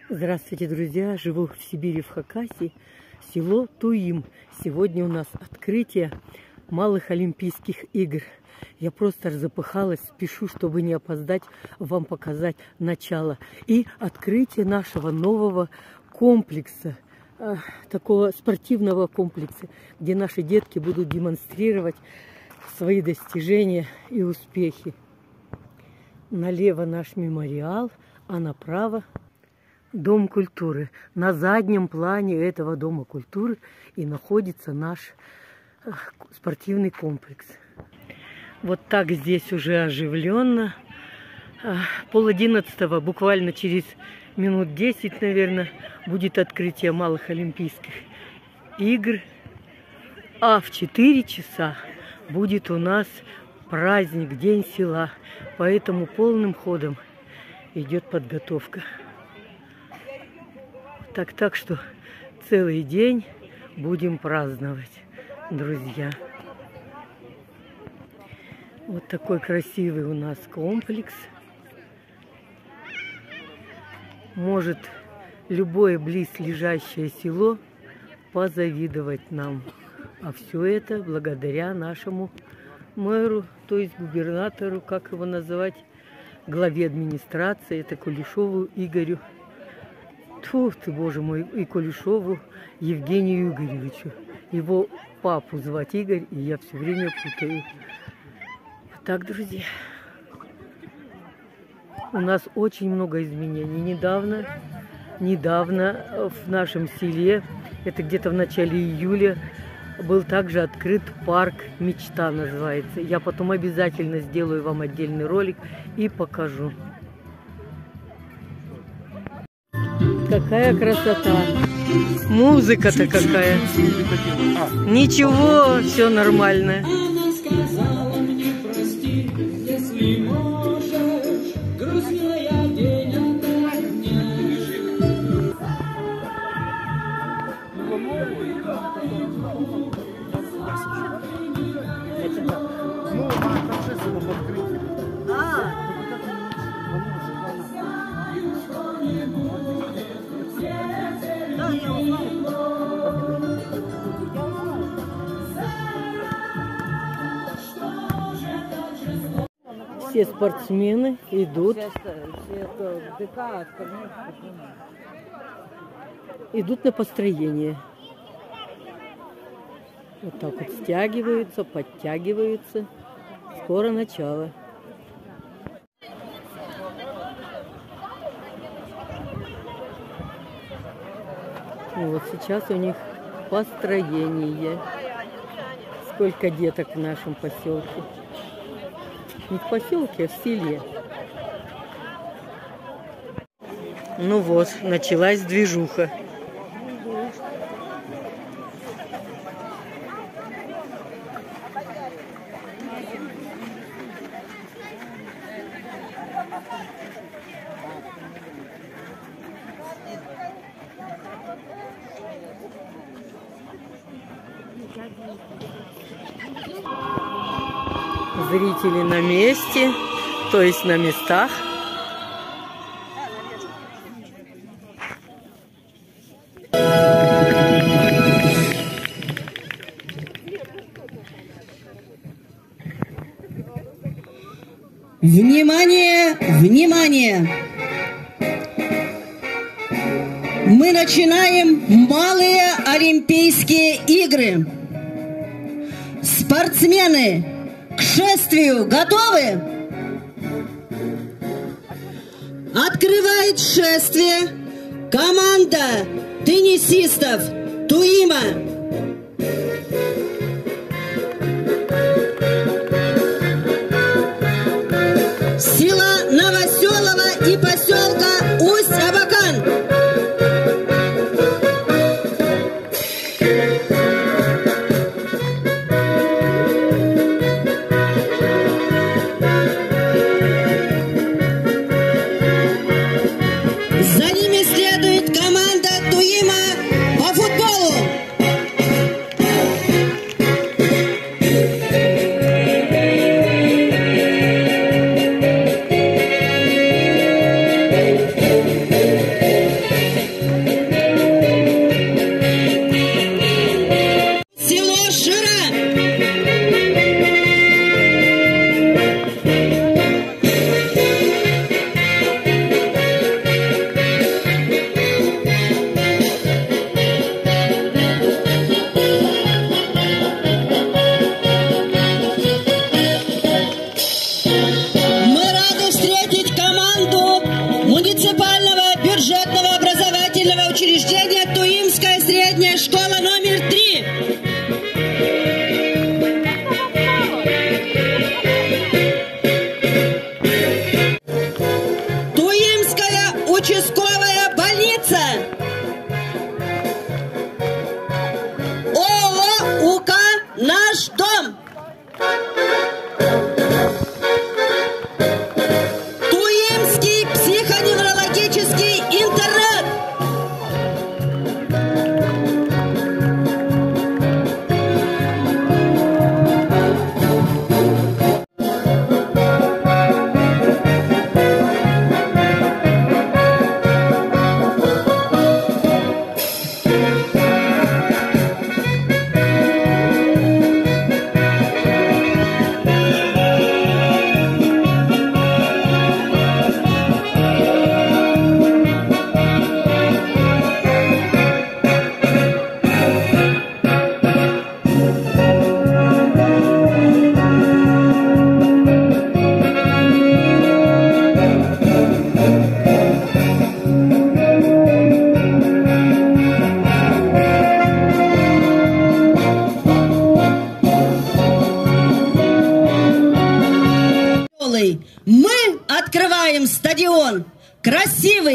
Здравствуйте, друзья! Живу в Сибири, в Хакасии, село Туим. Сегодня у нас открытие малых Олимпийских игр. Я просто запыхалась, спешу, чтобы не опоздать, вам показать начало. И открытие нашего нового комплекса, такого спортивного комплекса, где наши детки будут демонстрировать свои достижения и успехи. Налево наш мемориал, а направо Дом культуры. На заднем плане этого Дома культуры и находится наш спортивный комплекс. Вот так здесь уже оживленно. 10:30, буквально через минут 10, наверное, будет открытие малых Олимпийских игр. А в 4 часа будет у нас праздник, День села. Поэтому полным ходом идет подготовка. Так что целый день будем праздновать, друзья. Вот такой красивый у нас комплекс. Может любое близлежащее село позавидовать нам. А все это благодаря нашему мэру, то есть губернатору, как его называть, главе администрации, это Кулешову Игорю. Тьфу ты, боже мой, и Кулешову Евгению Игоревичу. Его папу звать Игорь, и я все время путаю. Так, друзья, у нас очень много изменений. Недавно в нашем селе, это где-то в начале июля, был также открыт парк «Мечта» называется. Я потом обязательно сделаю вам отдельный ролик и покажу. Какая красота! Музыка-то какая! Ничего, все нормально. Она сказала мне: прости, если можешь, грустная день ото дня. Все спортсмены идут на построение. Вот так вот стягиваются, подтягиваются. Скоро начало. И вот сейчас у них построение. Сколько деток в нашем поселке. Не в поселке, а в селе. Ну вот, началась движуха. Зрители на месте, то есть на местах. Внимание! Внимание! Мы начинаем малые Олимпийские игры. Спортсмены, к шествию готовы? Открывает шествие команда теннисистов Туима. Села Новоселова и поселка Усть-Абакан. За ними следует команда Туима по футболу.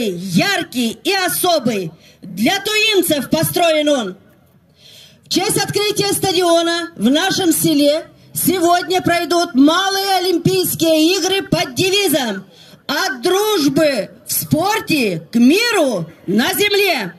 новый, яркий и особый. Для туимцев построен он. В честь открытия стадиона в нашем селе сегодня пройдут малые Олимпийские игры под девизом «От дружбы в спорте к миру на земле».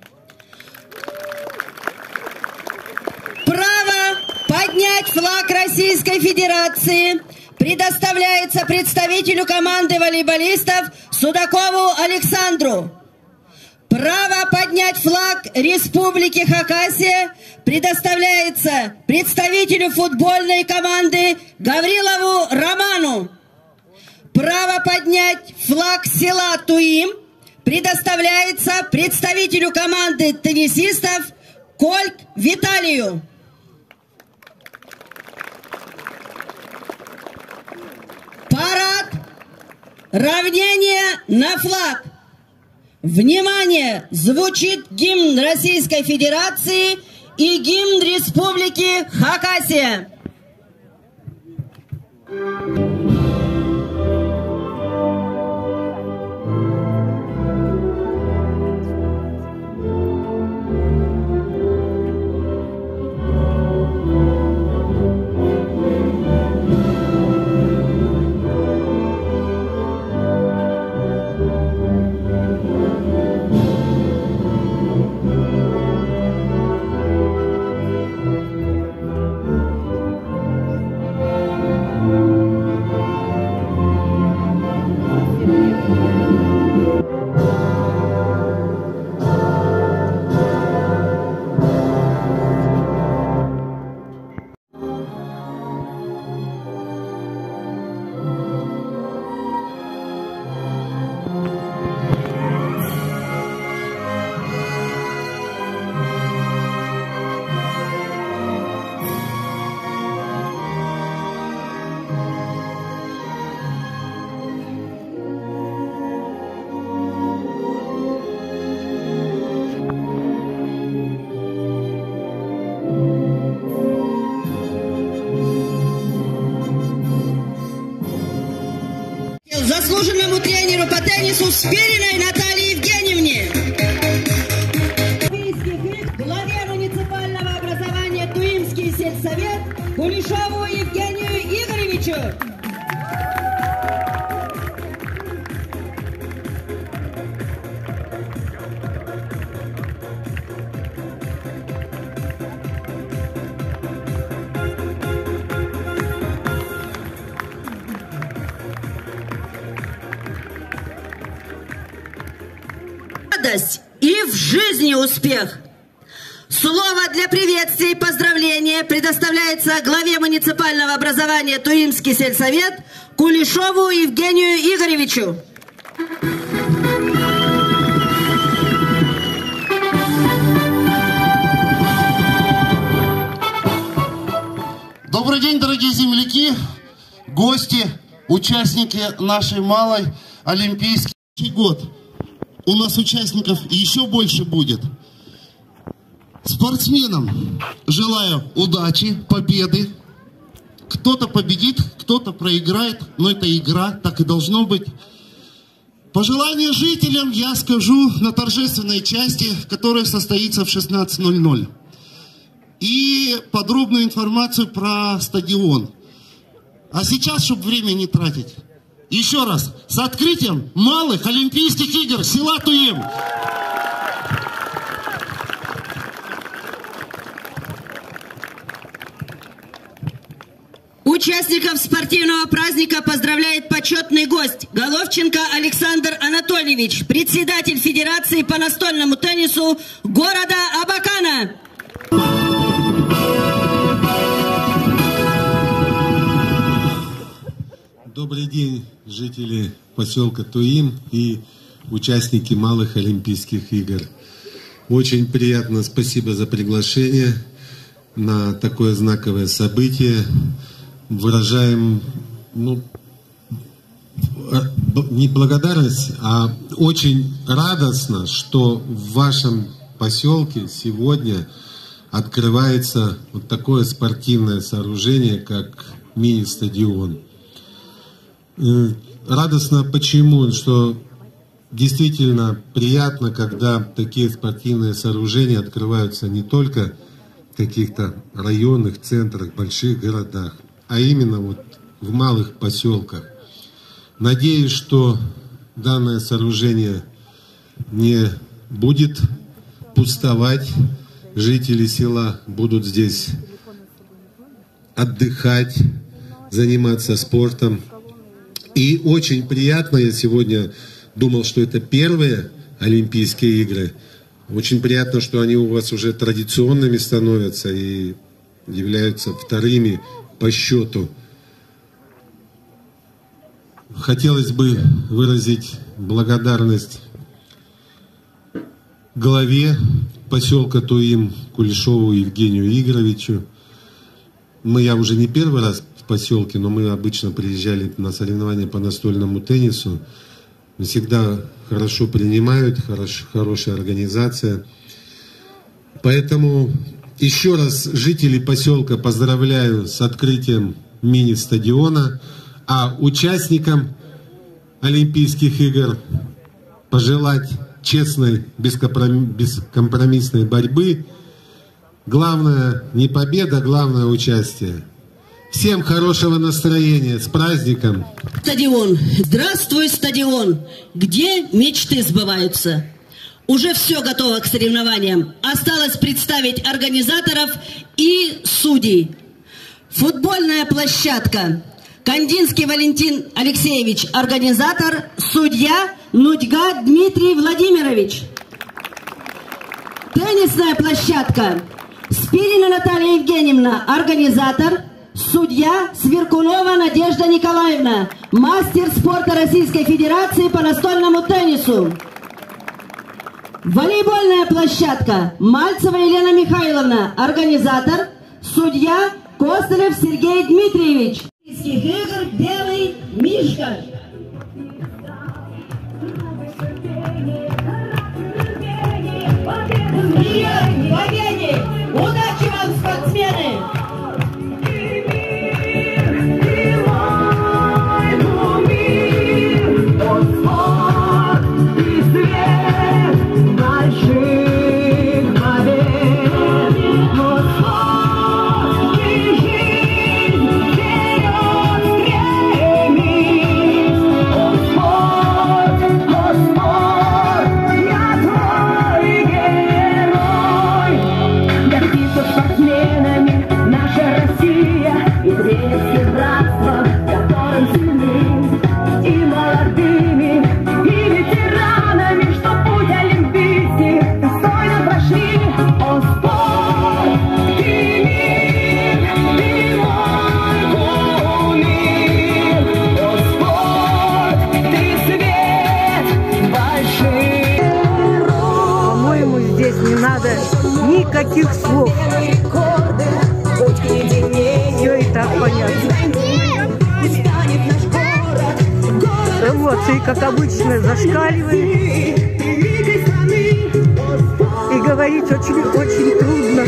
Право поднять флаг Российской Федерации предоставляется представителю команды волейболистов Судакову Александру. Право поднять флаг Республики Хакасия предоставляется представителю футбольной команды Гаврилову Роману. Право поднять флаг села Туим предоставляется представителю команды теннисистов Кольт Виталию. Парад. Равнение на флаг. Внимание! Звучит гимн Российской Федерации и гимн Республики Хакасия. Заслуженному тренеру по теннису Спириной Наталье Евгеньевне. Главе муниципального образования Туимский сельсовет Кулешову Евгению Игоревичу. И в жизни успех. Слово для приветствия и поздравления предоставляется главе муниципального образования Туимский сельсовет Кулешову Евгению Игоревичу. Добрый день, дорогие земляки, гости, участники нашей малой Олимпийский год. У нас участников еще больше будет. Спортсменам желаю удачи, победы. Кто-то победит, кто-то проиграет, но это игра, так и должно быть. Пожелания жителям я скажу на торжественной части, которая состоится в 16:00. И подробную информацию про стадион. А сейчас, чтобы время не тратить, еще раз, с открытием малых Олимпийских игр села Туим. Участников спортивного праздника поздравляет почетный гость Головченко Александр Анатольевич, председатель Федерации по настольному теннису города Абакана. Добрый день, жители поселка Туим и участники малых Олимпийских игр. Очень приятно, спасибо за приглашение на такое знаковое событие. Выражаем, не благодарность, а очень радостно, что в вашем поселке сегодня открывается вот такое спортивное сооружение, как мини-стадион. Радостно почему? Что действительно приятно, когда такие спортивные сооружения открываются не только в каких-то районных центрах, больших городах, а именно вот в малых поселках. Надеюсь, что данное сооружение не будет пустовать. Жители села будут здесь отдыхать, заниматься спортом. И очень приятно, я сегодня думал, что это первые Олимпийские игры. Очень приятно, что они у вас уже традиционными становятся и являются вторыми по счету. Хотелось бы выразить благодарность главе поселка Туим Кулешову Евгению Игоревичу. Я уже не первый раз в поселке, но мы обычно приезжали на соревнования по настольному теннису. Всегда хорошо принимают, хорошая организация. Поэтому еще раз жителей поселка поздравляю с открытием мини-стадиона, а участникам Олимпийских игр пожелать честной, бескомпромиссной борьбы. Главное не победа, главное участие. Всем хорошего настроения, с праздником! Стадион, здравствуй, стадион, где мечты сбываются. Уже все готово к соревнованиям. Осталось представить организаторов и судей. Футбольная площадка. Кандинский Валентин Алексеевич, организатор, судья Нудьга Дмитрий Владимирович. Теннисная площадка. Спирина Наталья Евгеньевна, организатор, судья Сверкунова Надежда Николаевна, мастер спорта Российской Федерации по настольному теннису. Волейбольная площадка. Мальцева Елена Михайловна, организатор, судья Костылев Сергей Дмитриевич. Игр Белый Мишка. Победе! Удачи вам, спортсмены! Никаких слов. Все и так понятно. Эмоции, как обычно, зашкаливают. И говорить очень трудно.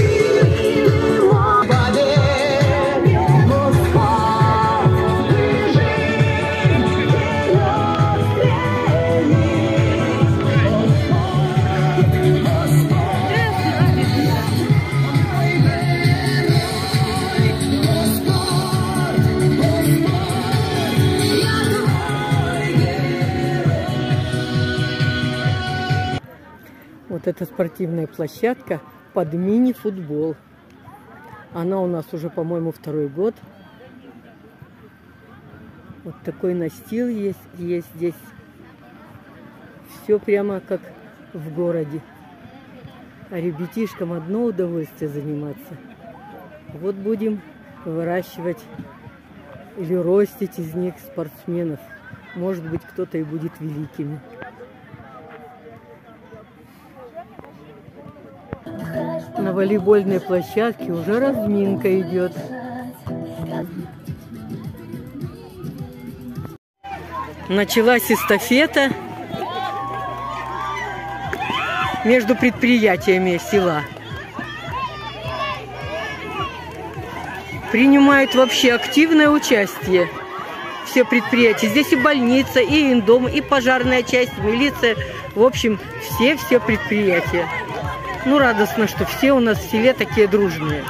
Вот эта спортивная площадка под мини-футбол. Она у нас уже, по-моему, второй год. Вот такой настил есть здесь. Все прямо как в городе. А ребятишкам одно удовольствие заниматься. Вот будем выращивать или ростить из них спортсменов. Может быть, кто-то и будет великими. На волейбольной площадке уже разминка идет. Началась эстафета между предприятиями села. Принимают вообще активное участие все предприятия. Здесь и больница, и индом, и пожарная часть, милиция. В общем, все предприятия. Ну, радостно, что все у нас в селе такие дружные.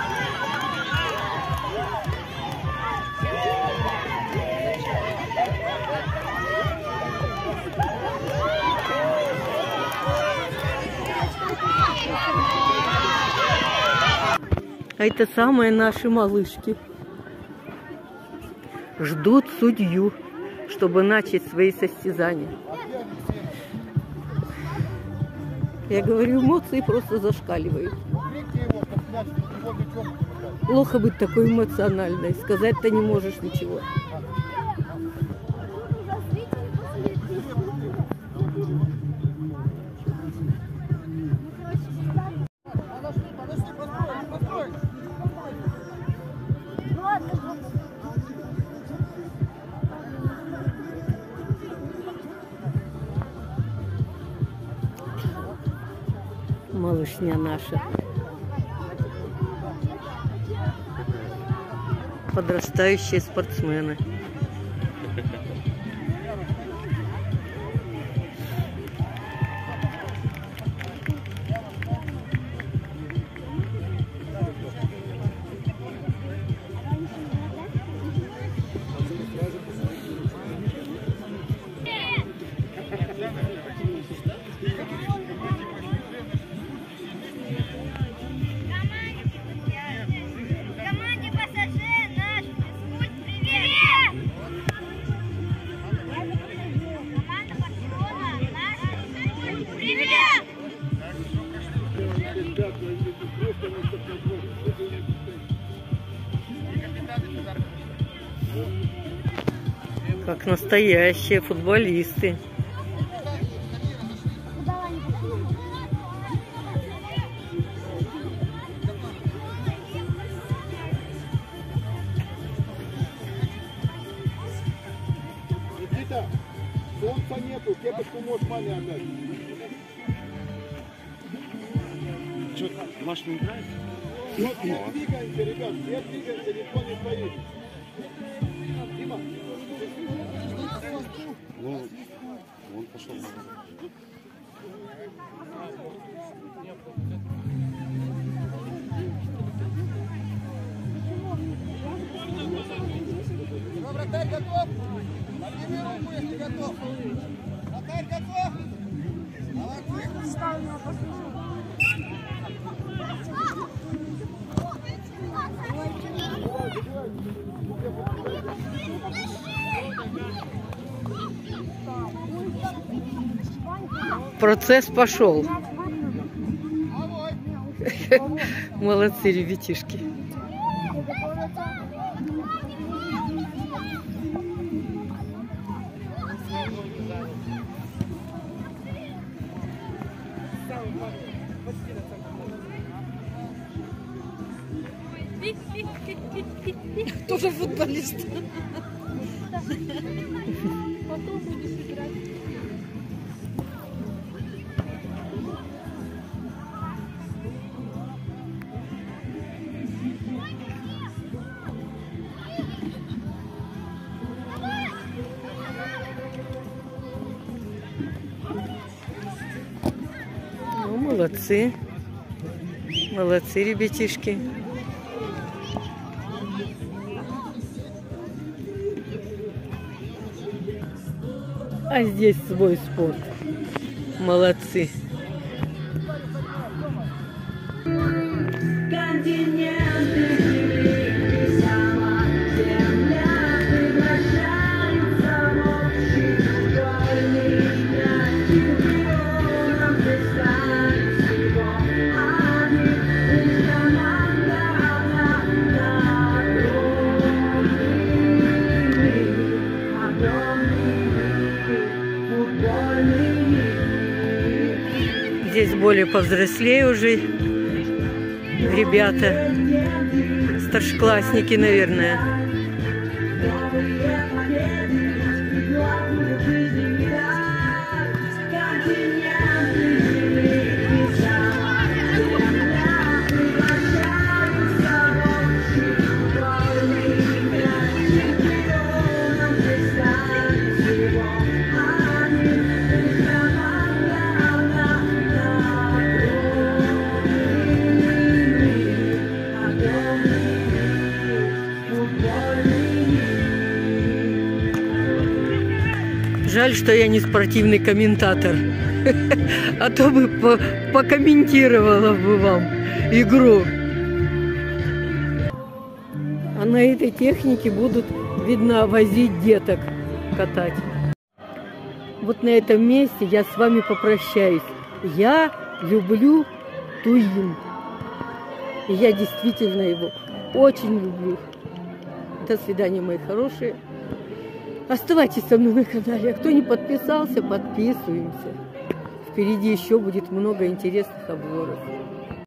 А это самые наши малышки. Ждут судью, чтобы начать свои состязания. Я говорю, эмоции просто зашкаливают. Плохо быть такой эмоциональной. Сказать-то не можешь ничего. Малышня наша. Подрастающие спортсмены. Как настоящие футболисты. Никита, солнца нету, кепочку можешь маме отдать. Что, ваш не играет? Вот, все двигаемся, ребят, все двигаемся, никто не стоит. Дима. Ну, он пошел. Вратарь готов? Подними руку, если готов. Вратарь готов? Процесс пошел. Молодцы ребятишки. Тоже футболист. Потом будешь играть. Ну, молодцы. Молодцы, ребятишки. А здесь свой спорт. Молодцы. Здесь более повзрослее уже ребята, старшеклассники, наверное. Жаль, что я не спортивный комментатор. А то бы покомментировала бы вам игру. А на этой технике будут, видно, возить деток, катать. Вот на этом месте я с вами попрощаюсь. Я люблю Туим. И я действительно его очень люблю. До свидания, мои хорошие. Оставайтесь со мной на канале. А кто не подписался, подписываемся. Впереди еще будет много интересных обзоров.